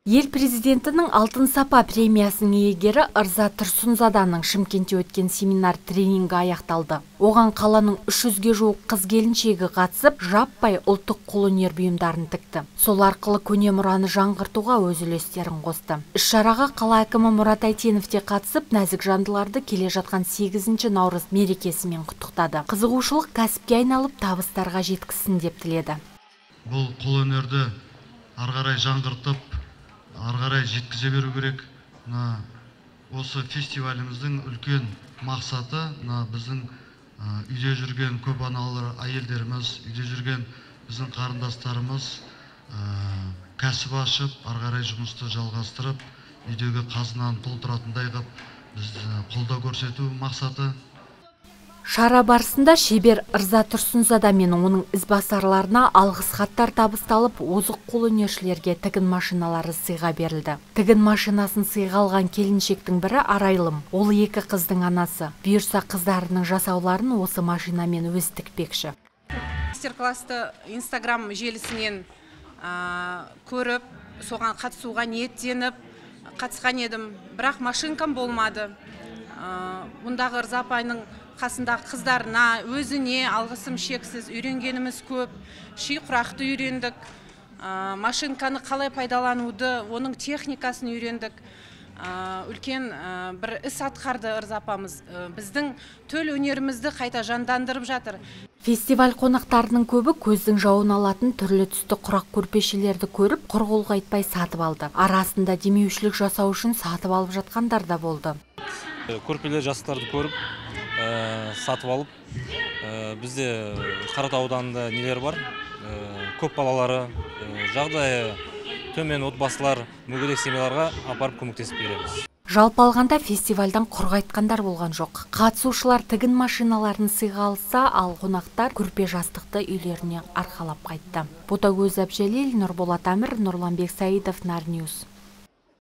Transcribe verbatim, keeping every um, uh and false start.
Ел президентінің Алтын сапа премиясының иегері Ырза Тұрсынзаданың Шымкентте өткен семинар тренингі аяқталды. Оған қаланың үш жүзге жуық қыз-келіншегі қатысып, жаппай ұлттық қолөнер бұйымдарын тікті. Сол арқылы көне мұраны жаңғыртуға өз үлестерін қосты. Іс-шараға қала әкімі Мұрат Әйтенов те қатысып, нәзік жандыларды келе жатқан сегізінші наурыз мерекесімен құттықтады. Қызығушылық кәсіпке айналып, табыстарға жеткізсін деп тіледі. Бұл қолөнерді ары қарай жаңғыртып, ары қарай жеткізе беру керек. Осы фестиваліміздің үлкен мақсаты біздің үйде жүрген көп аналар әйелдеріміз, үйде жүрген біздің қарындастарымыз кәсіп ашып, ары қарай жұмысты жалғастырып, үйдегі қазынаны толтыратындай қылып бізді қолдау көрсету мақсаты. Шара барысында шебер Ырза Тұрсынзада мен оның ізбасарларына алғыс хаттар табысталып, озық қолөнершілерге тігін машиналары сыйға берілді. Тігін машинасын сыйға алған келіншектің бірі Арайлым. Ол екі қыздың анасы. Бұйырса қыздарының жасауларын осы машинамен өз тікпекші. Мастер-класты Инстаграм желісінен көріп, соған қатысуға ниеттеніп, қатысқан едім. Бірақ машинкам болмады. Мұндағы Ырза апайның қасындағы қыздарына, өзіне алғысым шексіз. Үйренгеніміз көп, ши құрақты үйрендік, машинканы қалай пайдалануды, оның техникасын үйрендік. Үлкен бір іс атқарды Ырза апамыз. Біздің төл өнерімізді қайта жандандырып жатыр. Фестиваль қонақтарының көбі көздің жауын алатын түрлі түсті құрақ көрпешелерді көріп, құр қолға айтпай сатып алды. Арасында демеушілік жасау үшін сатып алып жатқандар да болды. Көрпелер жастарды көріп, сатып алып, бізде Қаратау ауданында нелер бар, көп балалары, жағдайы төмен отбасылар, мүгедек семьяларға апарып көмектесіп береміз. Жалпы алғанда фестивальдан құр қайтқандар болған жоқ. Қатысушылар тігін машиналарын сыйға алса, ал қонақтар көрпе жастықты үйлеріне арқалап қайтты. Ботагөз Әбжәлел, Нұрболат Әмір, Нұрланбек Саидов, Нарньюс.